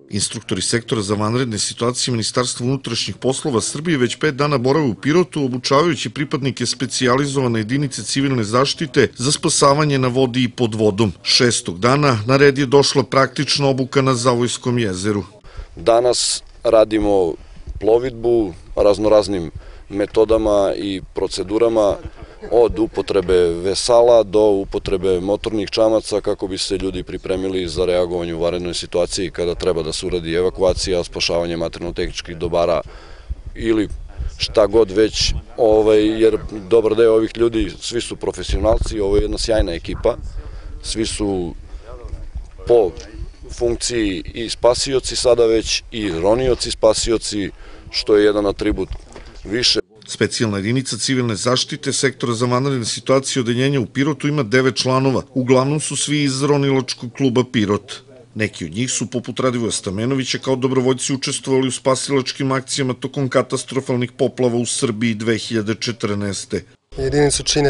Instruktori sektora za vanredne situacije Ministarstva unutrašnjih poslova Srbije već 5 dana borave u Pirotu, obučavajući pripadnike specijalizovane jedinice civilne zaštite za spasavanje na vodi i pod vodom. 6. dana na red je došla praktična obuka na Zavojskom jezeru. Danas radimo plovidbu raznoraznim metodama i procedurama, od upotrebe vesala do upotrebe motornih čamaca kako bi se ljudi pripremili za reagovanje u vanrednoj situaciji kada treba da se uradi evakuacija, spašavanje materijalno-tehničkih dobara ili šta god već, jer dobar deo ovih ljudi, svi su profesionalci, ovo je jedna sjajna ekipa, svi su po funkciji i spasioci sada već i ronioci spasioci, što je jedan atribut više. Specijalna jedinica civilne zaštite sektora za vanredne situacije odeljenja u Pirotu ima 9 članova, uglavnom su svi iz ronilačkog kluba Pirot. Neki od njih su, poput Radivoja Stamenovića, kao dobrovoljci učestvovali u spasilačkim akcijama tokom katastrofalnih poplava u Srbiji 2014. Jedinicu čine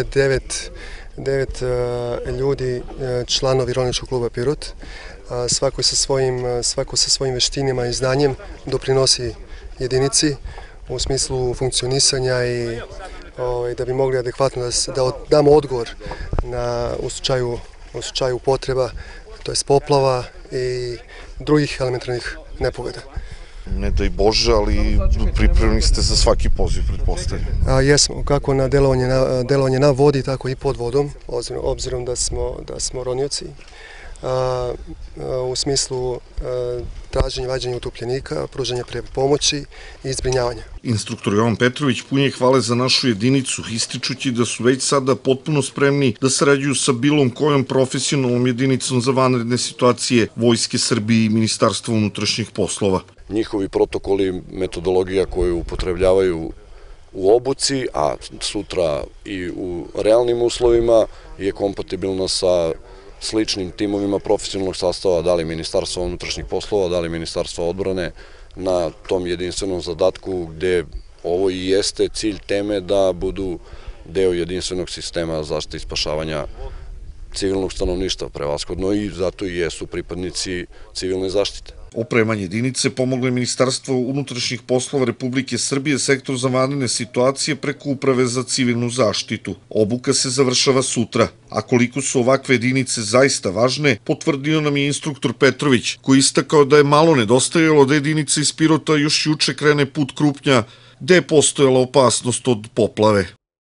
9 ljudi, članovi ronilačkog kluba Pirot. Svako sa svojim veštinama i znanjem doprinosi jedinici u smislu funkcionisanja i da bi mogli adekvatno da damo odgovor u slučaju potreba, to je poplava i drugih elementarnih nepogoda. Ne daj Bože, ali pripremni ste za svaki poziv, pretpostavljam. Jesmo, kako na delovanje na vodi, tako i pod vodom, obzirom da smo ronioci. U smislu traženja, vađenja utopljenika, pružanja pomoći i zbrinjavanja. Instruktor Jovan Petrović pun je hvale za našu jedinicu, ističući da su već sada potpuno spremni da sarađuju sa bilo kojom profesionalnom jedinicom za vanredne situacije Vojske Srbije i Ministarstva unutrašnjih poslova. Njihovi protokoli, metodologija koju upotrebljavaju u obuci, a sutra i u realnim uslovima, je kompatibilna sa sličnim timovima profesionalnog sastava, da li Ministarstva unutrašnjih poslova, da li Ministarstva odbrane, na tom jedinstvenom zadatku gde ovo i jeste cilj teme da budu deo jedinstvenog sistema zaštite i spašavanja civilnog stanovništva prevashodno, i zato i jesu pripadnici civilne zaštite. Opremanje jedinice pomoglo je Ministarstvo unutrašnjih poslova Republike Srbije, sektor za vanredne situacije preko Uprave za civilnu zaštitu. Obuka se završava sutra, a koliko su ovakve jedinice zaista važne, potvrdio nam je instruktor Petrović, koji istakao da je malo nedostajalo da jedinica iz Pirota još juče krene put Krupnja, gde je postojala opasnost od poplave.